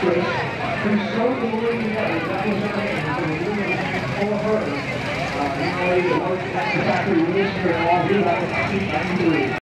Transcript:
Chris. Pretty slow to the way together. That was for her. Now ready to work at the factory wheels here in all here. That was 1993.